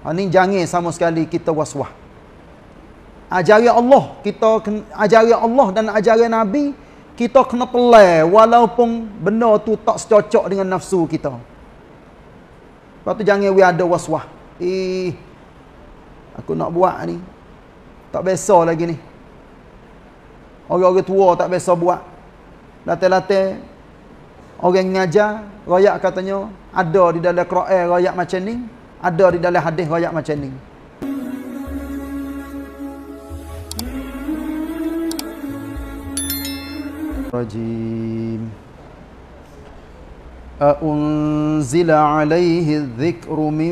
Ni jangan sama sekali kita was-was. Ajaran Allah, ajaran Allah dan ajaran Nabi, kita kena pelai walaupun benda tu tak secocok dengan nafsu kita. Lepas tu jangan ada was-was. Aku nak buat ni. Tak biasa lagi ni. Orang-orang tua tak biasa buat. Latih-latih orang ngajar, royak katanya ada di dalam Quran royak macam ni, ada di dalam hadis royak macam ni. Rajim. Unzila alaihi dzikru min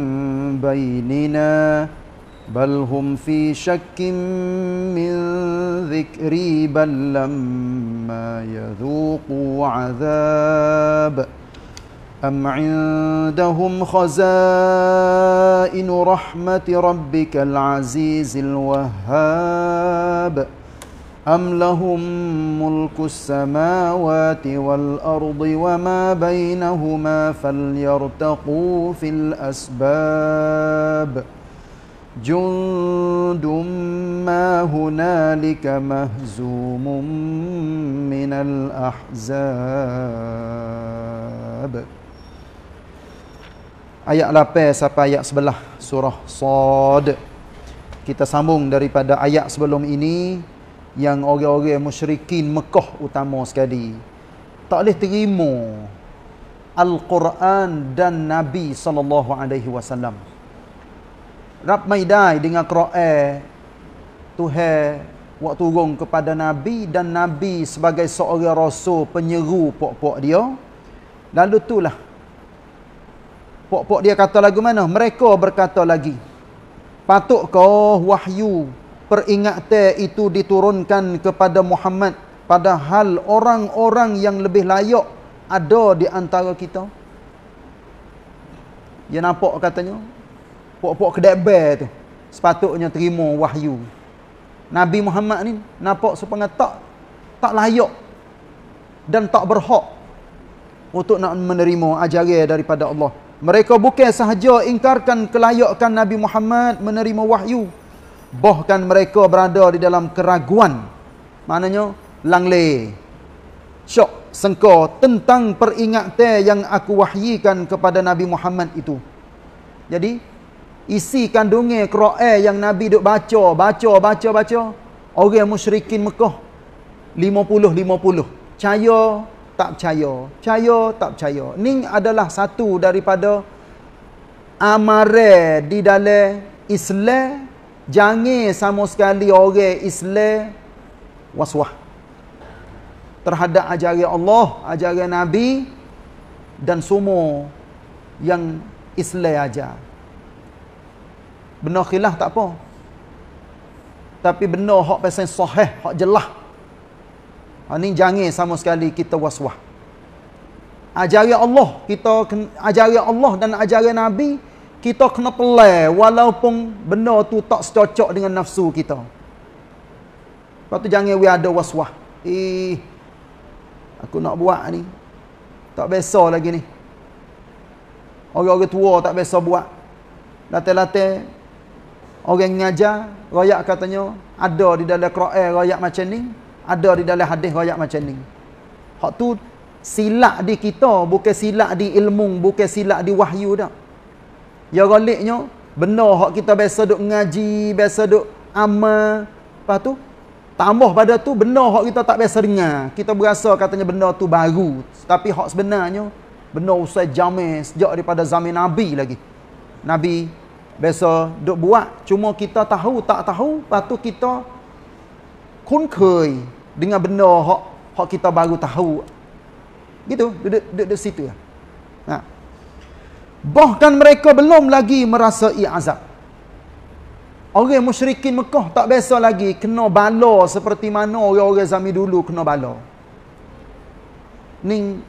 bainina bal hum fi syakkin min dzikri bal lamma yadhuqu azab am indahum khazainu rahmati rabbikal azizil wahhab am lahum mulkus samawati wal ardi wama bainahuma falyartaqu fil asbab jundum ma hunalika mahzumun minal ahzab. Ayat 8 sampai ayat 11 surah Sad. Kita sambung daripada ayat sebelum ini yang orang-orang musyrikin Mekah utama sekali tak boleh terima Al-Quran dan Nabi SAW. Rab maidai dengan Quran Tuhan waktu turun kepada Nabi dan Nabi sebagai seorang rasul penyeru pok-pok dia. Lalu itulah pok-pok dia kata lagu mana? Mereka berkata lagi, patutkah wahyu peringatan itu diturunkan kepada Muhammad padahal orang-orang yang lebih layak ada di antara kita? Dia nampak katanya pok-pok kedai tu sepatutnya terima wahyu. Nabi Muhammad ni nampak supaya tak layak dan tak berhak untuk nak menerima ajaran daripada Allah. Mereka bukan sahaja ingkarkan kelayakan Nabi Muhammad menerima wahyu, bahkan mereka berada di dalam keraguan. Maknanya langle, syok, sengkau tentang peringatan yang aku wahyikan kepada Nabi Muhammad itu. Jadi isi kandungnya Quran yang Nabi duk baca. Orang musyrikin Mekah 50-50. Percaya, tak percaya. Percaya, tak percaya. Ini adalah satu daripada amaran di dalam Islam. Jangan sama sekali orang Islam was-was terhadap ajaran Allah, ajaran Nabi dan semua yang Islam ajar. Benar khilaf tak apa. Tapi benar hak pasal sahih, hak jelas. Ni jangan sama sekali kita was-was. Ajaran Allah, ajaran Allah dan ajaran Nabi, kita kena pelai walaupun benda tu tak secocok dengan nafsu kita. Lepas tu jangan ada was-was. Aku nak buat ni. Tak biasa lagi ni. Orang-orang tua tak biasa buat. Latih-latih orang ngajar, royak katanya ada di dalam Quran royak macam ni, ada di dalam hadis royak macam ni. Hak tu silap di kita, bukan silap di ilmu, bukan silap di wahyu dah. Ya galiknya benda hak kita biasa duk ngaji, biasa duk amal, lepas tu tambah pada tu benda hak kita tak biasa dengar. Kita berasa katanya benda tu baru, tapi hak sebenarnya benda usai zaman sejak daripada zaman Nabi lagi. Nabi biasa duk buat, cuma kita tahu tak tahu, lepas tu kitaคุ้นเคย dengan benda hak kita baru tahu. Gitu, duduk situ. Nah. Bahkan mereka belum lagi merasai azab. Orang musyrikin Mekah tak biasa lagi kena bala seperti mana orang-orang zaman dulu kena bala. Ni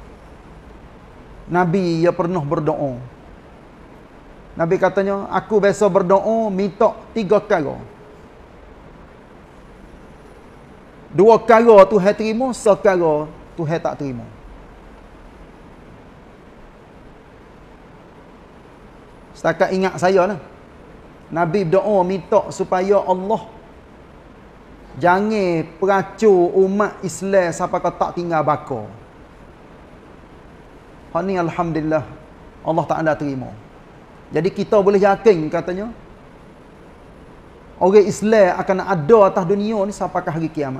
Nabi ya pernah berdoa. Nabi katanya, aku biasa berdoa minta 3 perkara. 2 perkara Tuhan terima, 1 perkara Tuhan tak terima. Setakat ingat saya lah. Nabi berdoa minta supaya Allah jangan peracur umat Islam sampai kau tak tinggal bakar. Hak ni alhamdulillah Allah Taala terima. Jadi kita boleh yakin katanya orang Islam akan ada atas dunia ni sampai ke hari kiamat.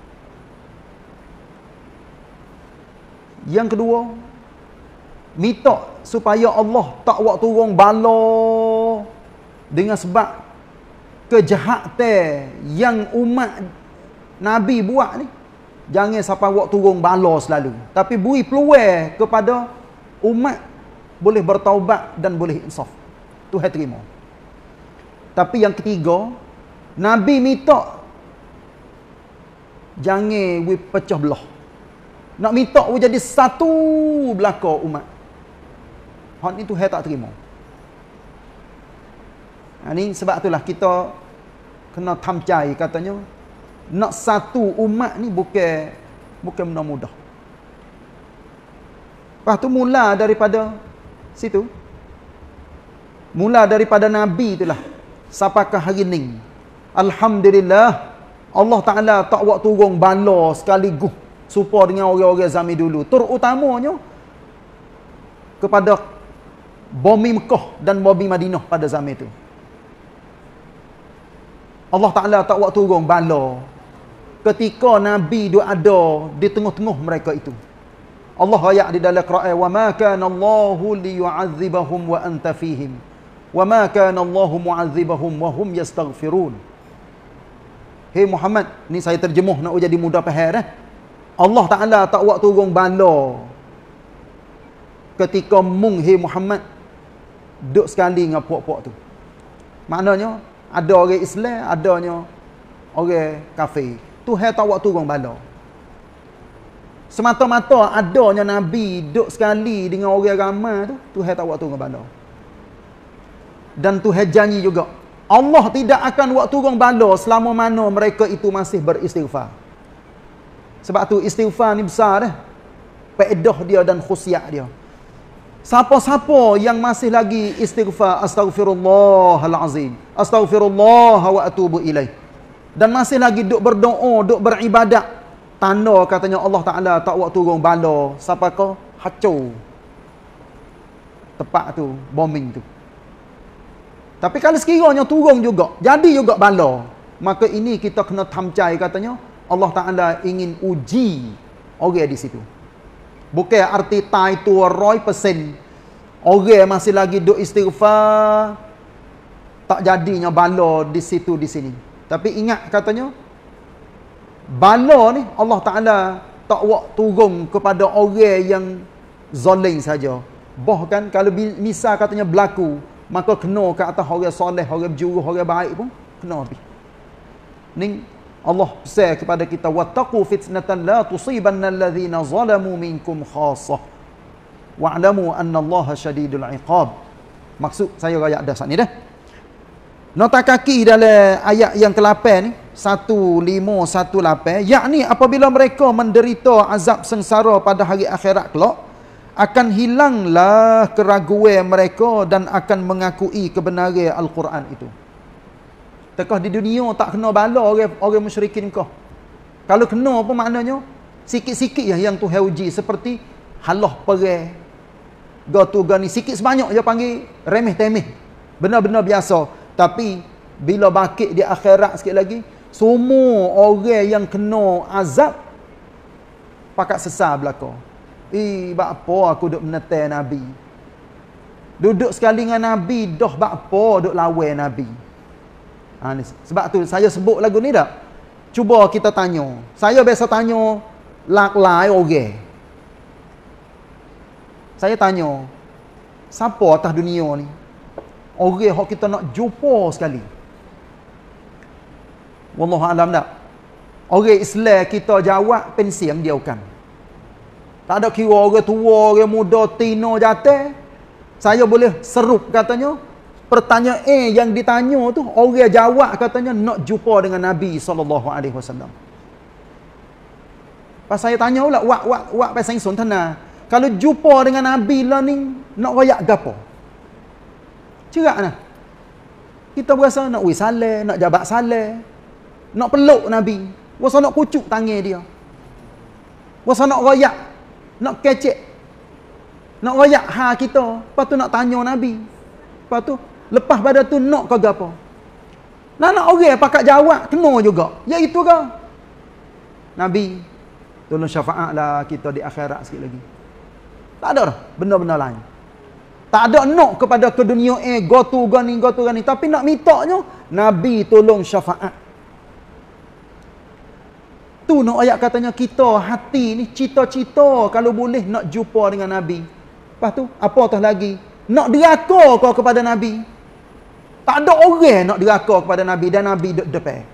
Yang kedua, minta supaya Allah tak buat turun bala dengan sebab kejahatan yang umat Nabi buat ni. Jangan sampai buat turun bala selalu, tapi beri peluang kepada umat boleh bertaubat dan boleh insaf. Tuhan terima. Tapi yang ketiga, Nabi minta jangan pecah belah. Nak minta jadi satu belaka umat. Hak ni Tuhan tak terima. Ini sebab itulah kita kena tamcai katanya. Nak satu umat ni bukan benda mudah. Lepas tu mula daripada situ. Mula daripada Nabi itulah sampai ke hari ni. Alhamdulillah Allah Ta'ala tak buat turun bala sekaligus supaya dengan orang-orang zaman dulu. Terutamanya kepada bumi Mekah dan bumi Madinah pada zaman itu. Allah Ta'ala tak buat turun bala ketika Nabi duk ada di tengah-tengah mereka itu. Allah ayat di dalam Quran, "Wa ma kana Allahu liyu'adzibahum wa anta fihim, wa ma kana Allahu mu'adzibahum wa hum yastaghfirun." Hei Muhammad, ni saya terjemuh nak jadi mudah faham dah. Allah Ta'ala tak buat turun bala ketika mung hei Muhammad duduk sekali dengan puak-puak tu. Maknanya ada orang Islam, adanya orang kafir. Tuhan tak buat turun bala. Semata-mata adanya Nabi duduk sekali dengan orang ramai tu, Tuhan tak buat turun bala. Dan Tuhan janji juga, Allah tidak akan buat turun bala selama mana mereka itu masih beristighfar. Sebab tu istighfar ni besar dah. Faedah dia dan khusiat dia. Siapa-siapa yang masih lagi istighfar, astaghfirullahalazim, astaghfirullah wa atubu ilaih, dan masih lagi duk berdoa, duk beribadat, tanda katanya Allah Ta'ala tak buat turun bala sampai ke hacur tempat tu, bombing tu. Tapi kalau sekiranya turun juga, jadi juga bala, maka ini kita kena tamcai katanya Allah Ta'ala ingin uji orang di situ. Bukan arti tai tu 100%. Orang masih lagi duk istighfar, tak jadinya bala di situ di sini. Tapi ingat katanya, bala ni Allah Ta'ala tak buat turun kepada orang yang zalim saja. Bahkan kalau misal katanya berlaku, maka kena ke atas orang soleh, orang berjuru, orang baik pun kena habis. Ni Allah pesan kepada kita, wattaqu fitnatan la tusibanna alladhina zalamu minkum khassah wa'lamu anna Allaha syadidul iqab. Maksud saya ayat dah saat ni dah. Nota kaki dalam ayat yang ke-8 ni 1518, yakni apabila mereka menderita azab sengsara pada hari akhirat kelak, akan hilanglah keraguan mereka dan akan mengakui kebenaran Al-Quran itu. Tekah di dunia tak kena bala orang musyrikin kau. Kalau kena apa maknanya? Sikit-sikit yang Tuhan uji, seperti halah perang. Gatu gani sikit sebanyak dia panggil remeh-temeh. Benar-benar biasa. Tapi bila bakit di akhirat sikit lagi, semua orang yang kena azab pakat sesal belaka. Bak apa aku duk menetai Nabi. Duduk sekali dengan Nabi, dah bak apa duk lawan Nabi. Sebab tu saya sebut lagu ni dah. Cuba kita tanya. Saya biasa tanya lak-lai orang. Saya tanya, siapa atas dunia ni orang yang kita nak jumpa sekali? Wallahu alam tak? Orang Islam kita jawab pensiang dia bukan. Tak ada kira orang tua, orang muda, tino, jatuh. Saya boleh serup katanya, pertanyaan yang ditanya tu, orang jawab katanya nak jumpa dengan Nabi SAW. Pas saya tanya pula, wak pasal ingsun tanah. Kalau jumpa dengan Nabi lah ni, nak royak gapo? Cerak nah. Kita berasa nak saleh, nak jabat saleh, nak peluk Nabi, berasa nak kucuk tangan dia. Berasa nak royak, nak kecek. Nak royak kita, lepas tu nak tanya Nabi. Lepas tu lepas pada tu nak ke gapo? Nak orang pakat jawab kena juga. Ya itu ke? Nabi, tolong syafaatlah kita di akhirat sikit lagi. Tak ada dah benda-benda lain. Tak ada nak kepada ke dunia go tu gani, tapi nak mintanya Nabi tolong syafaat. Tu nak ayat katanya kita hati ni cita-cita kalau boleh nak jumpa dengan Nabi. Lepas tu apa tah lagi? Nak deraka kau kepada Nabi. Tak ada orang nak deraka kepada Nabi dan Nabi depan.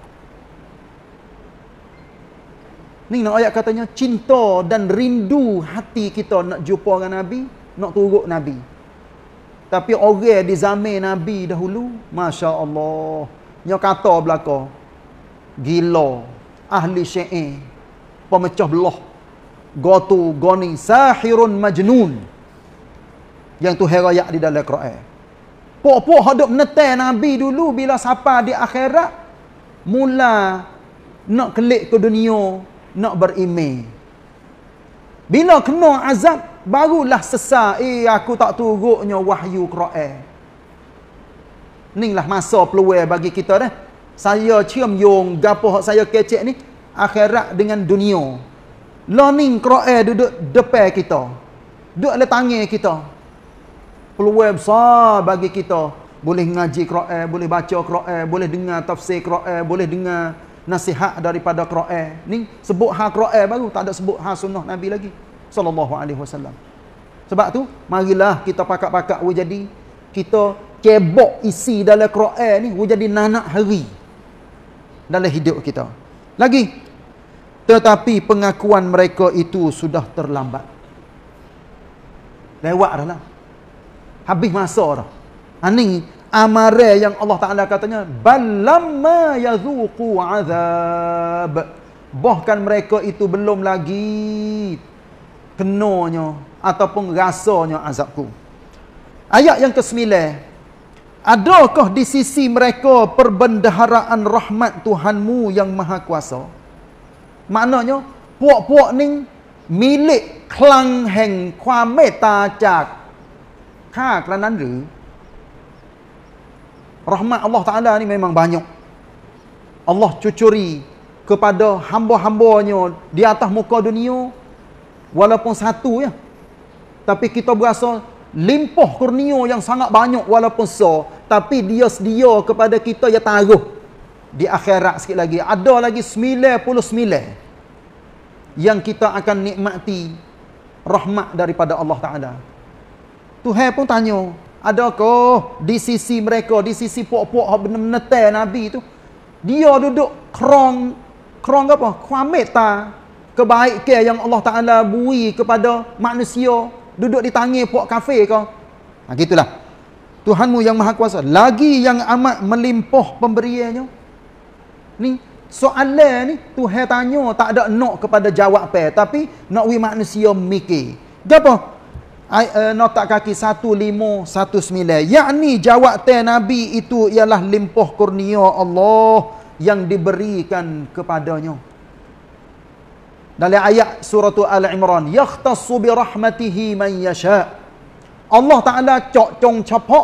Ni nak ayat katanya cinta dan rindu hati kita nak jumpa dengan Nabi, nak turut Nabi. Tapi orang di zaman Nabi dahulu, Masya Allah, nya kata belaka, gila, ahli syair, pemecah belah, gotu, goni, sahirun majnun. Yang tu herayak di dalam Quran. Pok-pok hidup netai Nabi dulu bila siapa di akhirat, mula nak kelik ke dunia, nak berimej. Bila kena azab, barulah sesat, aku tak turutnya wahyu Quran. Inilah masa peluang bagi kita dah. Saya cium yung gapo saya kecek ni, akhirat dengan dunia. Learning Quran duduk depan kita. Duduk dalam tangan kita. Peluang besar bagi kita. Boleh ngaji Quran, boleh baca Quran, boleh dengar tafsir Quran, boleh dengar nasihat daripada Quran. Ni sebut hal Quran baru, tak ada sebut hal sunnah Nabi lagi sallallahu alaihi wasallam. Sebab tu marilah kita pakak-pakak jadi kita cebok isi dalam Quran ni jadi nanak hari dalam hidup kita. Lagi tetapi pengakuan mereka itu sudah terlambat. Lewat dah lah. Habis masa dah. Ini amaran yang Allah Ta'ala katanya balamma yazuqu azab. Bahkan mereka itu belum lagi kenanya ataupun rasanya azabku. Ayat yang ke-9. Adakah di sisi mereka perbendaharaan rahmat Tuhanmu yang maha kuasa? Maknanya puak-puak ni milik klang hengความเมตตาจากข้ากระนั้นหรือ Rahmat Allah Ta'ala ni memang banyak. Allah cucuri kepada hamba-hambanya di atas muka dunia walaupun satu ya. Tapi kita berasa limpah kurnia yang sangat banyak walaupun so. Tapi dia sedia kepada kita yang taruh di akhirat sikit lagi. Ada lagi 99 yang kita akan nikmati rahmat daripada Allah Ta'ala. Tuhan pun tanya, adakah di sisi mereka, di sisi puak-puak benar-benar Nabi tu, dia duduk kerong apa? Kuameta kebaikan yang Allah Ta'ala beri kepada manusia, duduk di tangan puak kafir ke? Ha, gitulah. Tuhanmu yang maha kuasa, lagi yang amat melimpah pemberiannya. Ni soalan ni Tuhan tanya tak ada nak kepada jawapan, tapi nak wi manusia mikir. Gapo? Nota kaki 1519, yakni jawatan Nabi itu ialah limpah kurnia Allah yang diberikan kepadanya. Dalam ayat surah Al-Imran, yakhtassu bi rahmatihi man yasha. Allah Ta'ala cok-cong capak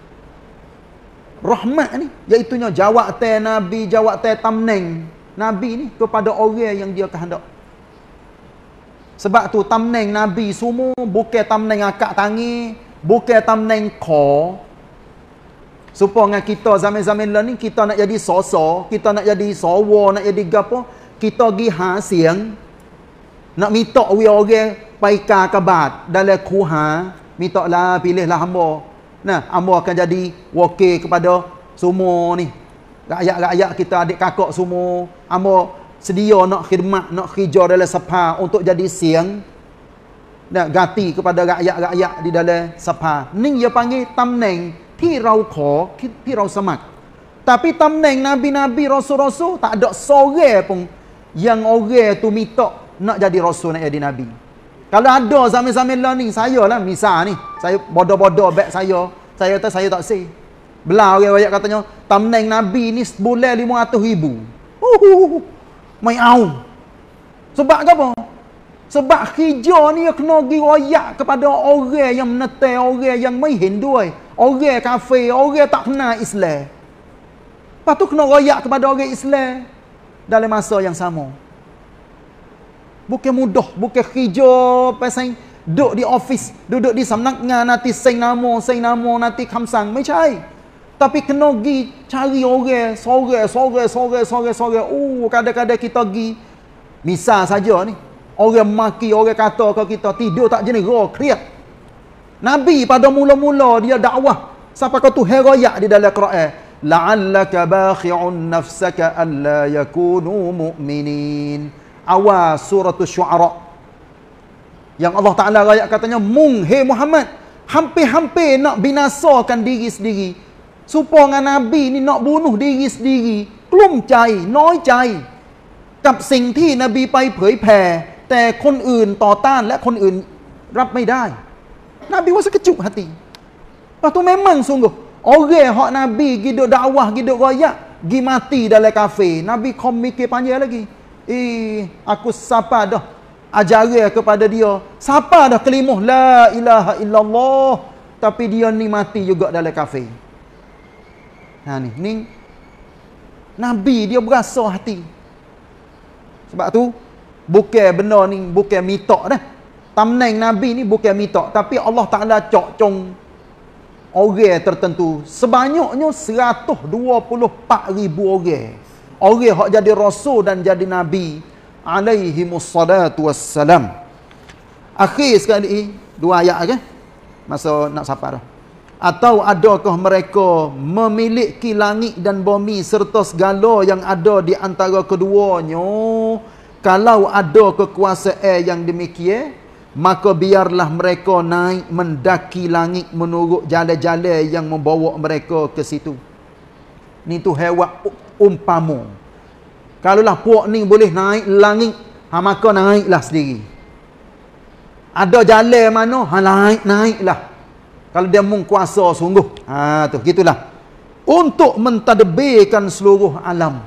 rahmat ni, iaitunya jawatan Nabi, jawatan tamneng Nabi ni kepada orang yang dia kehendak. Sebab tu tamneng Nabi semua bukan tamneng akak tangi, bukan tamneng ko. Supaya kita zaman-zaman ni kita nak jadi soso, kita nak jadi sawa, nak jadi gapo, kita pergi hasiang nak minta orang paika kabat dalam kuha, minta lah pilihlah hamba. Nah, hamba akan jadi wakil kepada semua ni. Rakyat-rakyat kita, adik kakak semua, hamba sedia nak khidmat, nak kerja dalam sapa untuk jadi siang, nak ganti kepada rakyat-rakyat di dalam sapa. Ni dia panggil tamnengที่เราขอที่เราสมัคร. Tapi tamneng nabi-nabi, rasul-rasul tak ada seorang pun yang orang tu minta nak jadi rasul, nak jadi nabi. Kalau ada zaman-zaman lah ni, saya lah misal ni, saya bodoh-bodoh back saya tak say. Belah orang royak katanya, thumbnail Nabi ni sebulan 500,000. Mai au. Sebab apa? Sebab hijau ni kena pergi royak kepada orang yang menetai, orang yang mai Hindu, orang kafir, orang tak kenal Islam. Lepas tu kena royak kepada orang Islam dalam masa yang sama. Bukan mudah, bukan hijau pasal duduk di office, duduk di samnaknya nanti sing nama nanti khamsang, macam tapi kena pergi cari orang sore. Kadang-kadang kita pergi misal saja ni, orang maki, orang kata ke kita tidur tak jenis kriak. Nabi pada mula-mula dia dakwah sampai ke Tuhan royak di dalam Quran, la'allaka bakhi'un nafsaka alla yakunu mu'minin. Awal surah Syu'ara yang Allah Ta'ala royak katanya, hei Muhammad, hampir-hampir nak binasakan diri sendiri. Supaya Nabi ni nak bunuh diri sendiri. กลุ้มใจน้อยใจกับสิ่งที่นบีไปเผยแผ่แต่คนอื่นต่อต้านและคนอื่นรับไม่ได้ Nabi rasa kecut hati. Lepas tu memang sungguh orang hak Nabi giduk dakwah, giduk royak, gi mati dalam kafe. Nabi kau mikir panjang lagi. Aku siapa dah ajaran kepada dia. Siapa dah kalimah la ilaha illallah, tapi dia ni mati juga dalam kafe. Nah ni Nabi dia berasa hati. Sebab tu bukan benda ni bukan mitok dah. Thumbnail Nabi ni bukan mitok, tapi Allah Ta'ala cok-cong orang tertentu. Sebanyaknya 124,000 orang. Orang yang jadi Rasul dan jadi Nabi alaihimussalatu wassalam. Akhir sekali, 2 ayat ke? Masa nak sapa dah. Atau adakah mereka memiliki langit dan bumi serta segala yang ada di antara keduanya? Kalau ada kekuasaan yang demikian, maka biarlah mereka naik mendaki langit menurut jalan-jalan yang membawa mereka ke situ. Ni tu hewan umpama. Kalaulah puak ni boleh naik langit, maka naiklah sendiri. Ada jalan mana, naiklah. Kalau dia mengkuasa sungguh. Tu gitulah. Untuk mentadbirkan seluruh alam.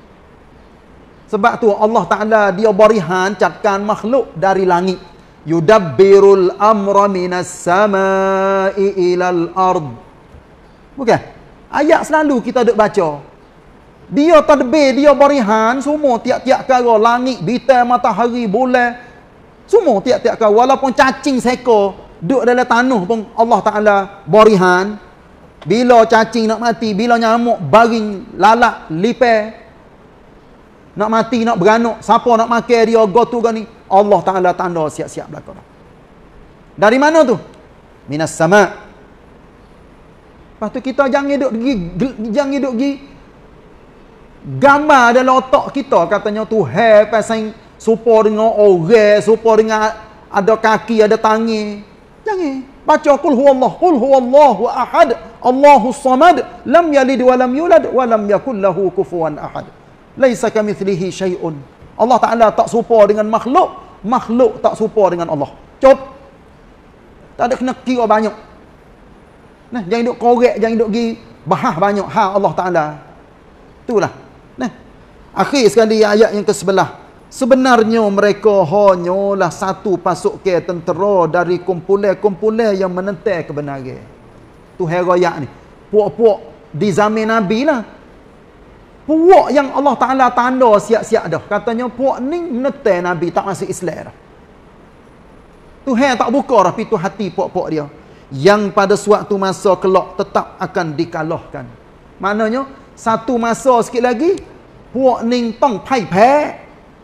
Sebab tu Allah Ta'ala dia beri hancatkan makhluk dari langit. Yudabbirul amra minas samai ilal ard. Bukan? Ayat selalu kita duk baca. Dia tadbir, dia berihan semua tiap-tiap kara, langit, bintang, matahari, bulan, semua tiap-tiap kara. Walaupun cacing seekor duduk dalam tanah pun Allah Ta'ala berihan. Bila cacing nak mati, bila nyamuk baring, lalak, lipai nak mati, nak beranak, siapa nak makan dia, gotu ni, Allah Ta'ala tanda siap-siap belakang. Dari mana tu? Minas sama'. Lepas tu kita jangan duduk pergi gambar dalam otak kita katanya Tuhan pasal serupa dengan orang, serupa dengan ada kaki, ada tangan. Jangan. Baca qul huwallahu ahad, Allahus samad, lam yalid wa lam yulad wa lam yakul lahu kufuwan ahad. Laisa kamitslihi syai'un. Allah Ta'ala tak serupa dengan makhluk, makhluk tak serupa dengan Allah. Cop. Tak ada kena kira banyak. Nah, jangan duk korek, jangan duk pergi bahas banyak Allah Ta'ala. Itulah. Nah. Akhir sekali ayat yang ke-11. Sebenarnya mereka hanyalah satu pasukan tentera dari kumpulan-kumpulan yang menentang kebenaran. Tu herayak ni. Puak-puak di zaman Nabi lah. Puak yang Allah Ta'ala tanda siap-siap dah. Katanya puak ni menentang Nabi, tak masuk Islam dah. Tuhan tak buka dah pintu hati puak-puak dia. Yang pada suatu masa kelak tetap akan dikalahkan. Maknanya, satu masa sikit lagi, puak ni tong pai-pai.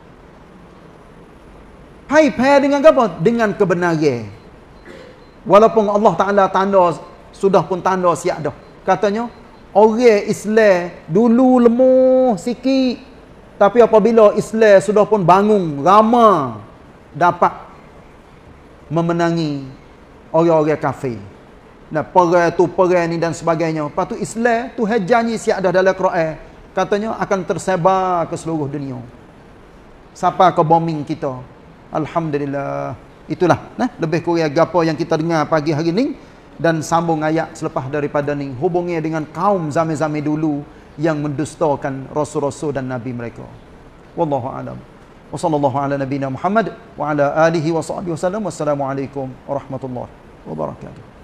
Pai-pai dengan apa? Dengan kebenaran. Walaupun Allah Ta'ala tanda, sudah pun tanda siap dah. Katanya, orang Islam dulu lemah sikit. Tapi apabila Islam sudah pun bangun, ramai, dapat memenangi orang-orang kafir. Nah, perang ni dan sebagainya. Lepas tu Islam, Tuhan janji siap dah dalam Quran. Katanya akan tersebar ke seluruh dunia. Sampai ke bombing kita. Alhamdulillah. Itulah. Nah, lebih kurang apa yang kita dengar pagi hari ni. Dan sambung ayat selepas daripada ni, hubungnya dengan kaum zaman-zaman dulu yang mendustakan rasul-rasul dan nabi mereka. Wallahu a'lam. Wa sallallahu ala nabiyyina Muhammad wa ala alihi wa sahbihi wasallam. Wassalamualaikum warahmatullahi wabarakatuh.